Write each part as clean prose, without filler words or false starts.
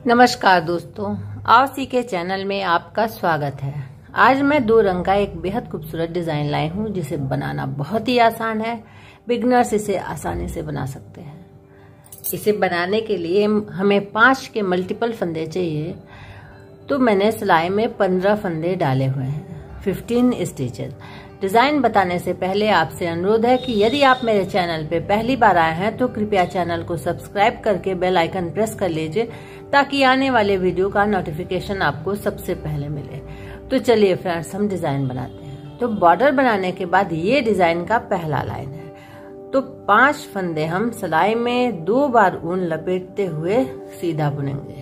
नमस्कार दोस्तों, आओ सीखे चैनल में आपका स्वागत है। आज मैं दो रंग का एक बेहद खूबसूरत डिजाइन लाई हूँ जिसे बनाना बहुत ही आसान है। बिगनर्स इसे आसानी से बना सकते हैं। इसे बनाने के लिए हमें 5 के मल्टीपल फंदे चाहिए। तो मैंने सिलाई में 15 फंदे डाले हुए हैं, 15 स्टिचेस। डिजाइन बताने से पहले आपसे अनुरोध है कि यदि आप मेरे चैनल पे पहली बार आए हैं तो कृपया चैनल को सब्सक्राइब करके बेल आइकन प्रेस कर लीजिए ताकि आने वाले वीडियो का नोटिफिकेशन आपको सबसे पहले मिले। तो चलिए फ्रेंड्स, हम डिजाइन बनाते हैं। तो बॉर्डर बनाने के बाद ये डिजाइन का पहला लाइन है। तो 5 फंदे हम सिलाई में 2 बार ऊन लपेटते हुए सीधा बुनेंगे।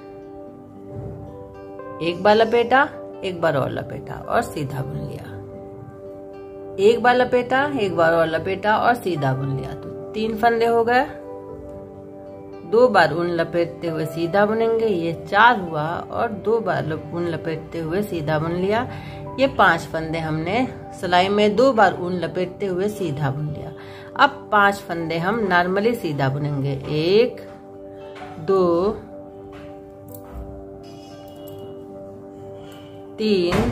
एक बार लपेटा, एक बार और लपेटा और सीधा बुन लिया। एक बार लपेटा, एक बार और लपेटा और सीधा बुन लिया। तो 3 फंदे हो गए। 2 बार ऊन लपेटते हुए सीधा बुनेंगे, ये 4 हुआ। और 2 बार ऊन लपेटते हुए सीधा बुन लिया। ये 5 फंदे हमने सिलाई में 2 बार ऊन लपेटते हुए सीधा बुन लिया। अब 5 फंदे हम नॉर्मली सीधा बुनेंगे। 1 2 3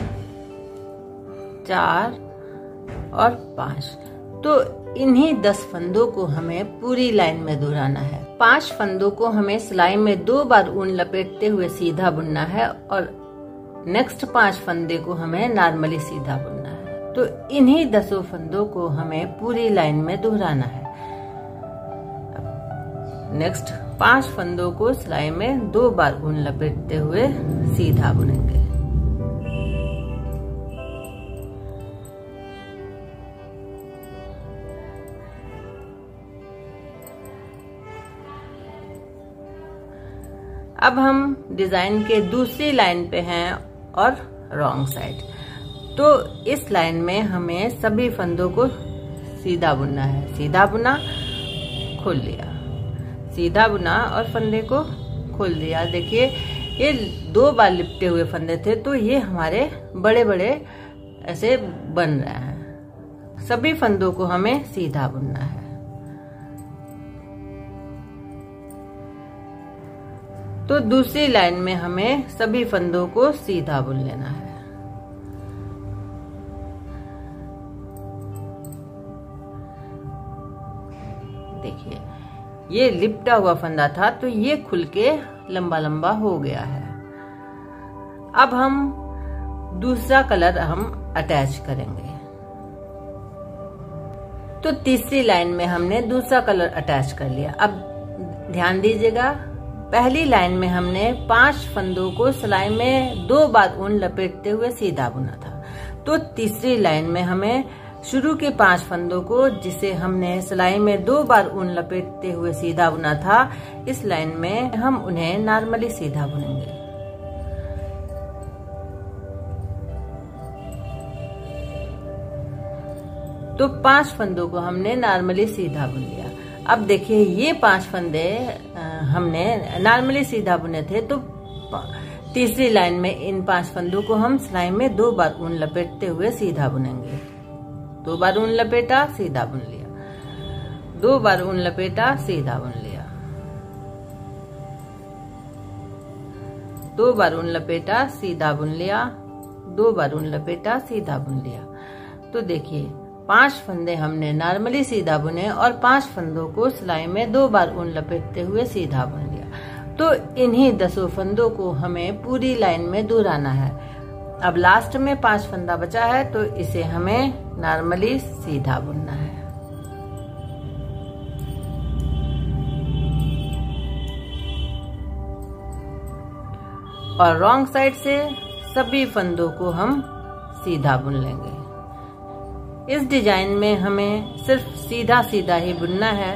4 और 5। तो इन्हीं 10 फंदों को हमें पूरी लाइन में दोहराना है। 5 फंदों को हमें सिलाई में 2 बार ऊन लपेटते हुए सीधा बुनना है और नेक्स्ट 5 फंदे को हमें नॉर्मली सीधा बुनना है। तो इन्हीं 10 फंदों को हमें पूरी लाइन में दोहराना है। नेक्स्ट 5 फंदों को सिलाई में 2 बार ऊन लपेटते हुए सीधा बुनेंगे। अब हम डिजाइन के दूसरी लाइन पे हैं और रॉन्ग साइड। तो इस लाइन में हमें सभी फंदों को सीधा बुनना है। सीधा बुना, खोल लिया, सीधा बुना और फंदे को खोल दिया। देखिए, ये 2 बार लिपटे हुए फंदे थे तो ये हमारे बड़े बड़े ऐसे बन रहे हैं। सभी फंदों को हमें सीधा बुनना है। तो दूसरी लाइन में हमें सभी फंदों को सीधा बुन लेना है। देखिए, ये लिपटा हुआ फंदा था तो ये खुल के लंबा लंबा हो गया है। अब हम दूसरा कलर हम अटैच करेंगे। तो तीसरी लाइन में हमने दूसरा कलर अटैच कर लिया। अब ध्यान दीजिएगा, पहली लाइन में हमने 5 फंदों को सिलाई में 2 बार ऊन लपेटते हुए सीधा बुना था। तो तीसरी लाइन में हमें शुरू के 5 फंदों को, जिसे हमने सिलाई में 2 बार ऊन लपेटते हुए सीधा बुना था, इस लाइन में हम उन्हें नॉर्मली सीधा बुनेंगे। तो 5 फंदों को हमने नॉर्मली सीधा बुन लिया। अब देखिए, ये 5 फंदे हमने नॉर्मली सीधा बुने थे। तो तीसरी लाइन में इन 5 फंदों को हम सिलाई में 2 बार ऊन लपेटते हुए सीधा बुनेंगे। 2 बार ऊन लपेटा, सीधा बुन लिया। 2 बार ऊन लपेटा, सीधा बुन लिया। 2 बार ऊन लपेटा, सीधा बुन लिया। 2 बार ऊन लपेटा, सीधा बुन लिया। तो देखिए, 5 फंदे हमने नॉर्मली सीधा बुने और 5 फंदों को सिलाई में 2 बार ऊन लपेटते हुए सीधा बुन लिया। तो इन्हीं 10 फंदों को हमें पूरी लाइन में दोहराना है। अब लास्ट में 5 फंदा बचा है तो इसे हमें नॉर्मली सीधा बुनना है। और रॉन्ग साइड से सभी फंदों को हम सीधा बुन लेंगे। इस डिजाइन में हमें सिर्फ सीधा सीधा ही बुनना है।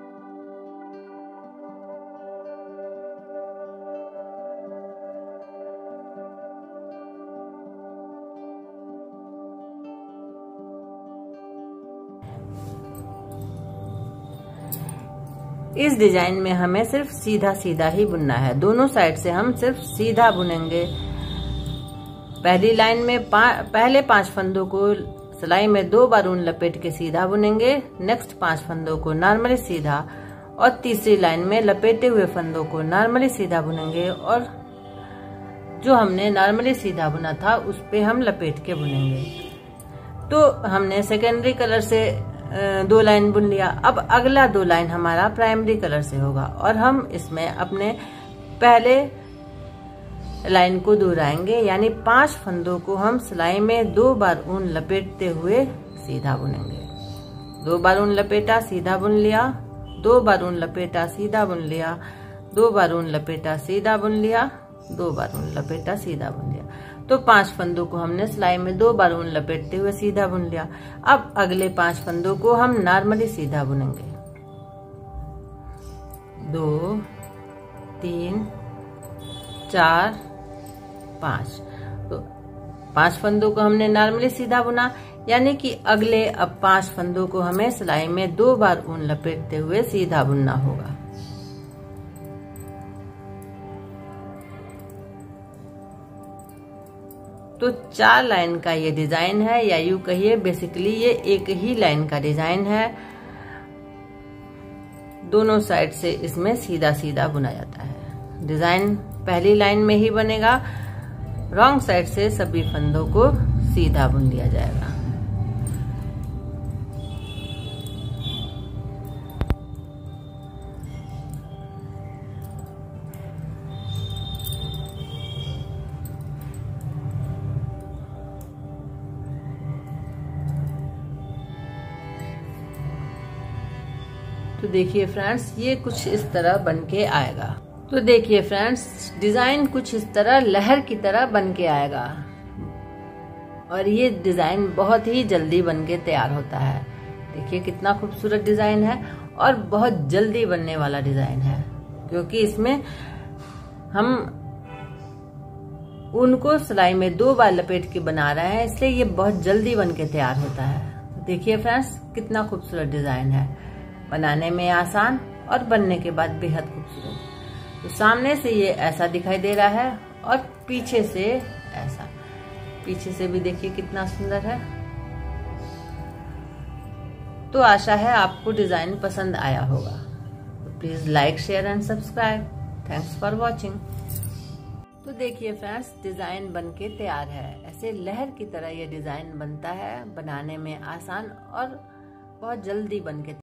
इस डिजाइन में हमें सिर्फ सीधा सीधा ही बुनना है। दोनों साइड से हम सिर्फ सीधा बुनेंगे। पहली लाइन में पहले 5 फंदों को सिलाई में 2 बार ऊन लपेट के सीधा बुनेंगे। नेक्स्ट 5 फंदों को नॉर्मली सीधा और तीसरी लाइन में लपेटे हुए फंदों को नॉर्मली सीधा बुनेंगे और जो हमने नॉर्मली सीधा बुना था उस पे हम लपेट के बुनेंगे। तो हमने सेकेंडरी कलर से 2 लाइन बुन लिया। अब अगला 2 लाइन हमारा प्राइमरी कलर से होगा और हम इसमें अपने पहले लाइन को दोहराएंगे, यानी 5 फंदों को हम सिलाई में 2 बार ऊन लपेटते हुए सीधा बुनेंगे। 2 बार ऊन लपेटा, सीधा बुन लिया, 2 बार ऊन लपेटा, सीधा बुन लिया, 2 बार ऊन लपेटा, सीधा बुन लिया, 2 बार ऊन लपेटा, सीधा बुन लिया। तो 5 फंदों को हमने सिलाई में 2 बार ऊन लपेटते हुए सीधा बुन लिया। अब अगले 5 फंदों को हम नॉर्मली सीधा बुनेंगे। 2 3 4 5। तो 5 फंदों को हमने नॉर्मली सीधा बुना, यानी कि अगले अब 5 फंदों को हमें सिलाई में 2 बार ऊन लपेटते हुए सीधा बुनना होगा। तो 4 लाइन का ये डिजाइन है, या यूं कहिए बेसिकली ये एक ही लाइन का डिजाइन है। दोनों साइड से इसमें सीधा सीधा बुना जाता है। डिजाइन पहली लाइन में ही बनेगा, रॉन्ग साइड से सभी फंदों को सीधा बुन दिया जाएगा। तो देखिए फ्रेंड्स, ये कुछ इस तरह बन के आएगा। तो देखिए फ्रेंड्स, डिजाइन कुछ इस तरह लहर की तरह बन के आएगा और ये डिजाइन बहुत ही जल्दी बन के तैयार होता है। देखिए कितना खूबसूरत डिजाइन है और बहुत जल्दी बनने वाला डिजाइन है, क्योंकि इसमें हम उनको सिलाई में 2 बार लपेट के बना रहे हैं, इसलिए ये बहुत जल्दी बन के तैयार होता है। देखिए फ्रेंड्स, कितना खूबसूरत डिजाइन है, बनाने में आसान और बनने के बाद बेहद खूबसूरत। तो सामने से ये ऐसा दिखाई दे रहा है और पीछे से ऐसा। पीछे से भी देखिए कितना सुंदर है। तो आशा है आपको डिजाइन पसंद आया होगा। तो please like, share and subscribe. Thanks for watching. तो देखिए फ्रेंड्स, डिजाइन बन के तैयार है। ऐसे लहर की तरह ये डिजाइन बनता है, बनाने में आसान और बहुत जल्दी बन के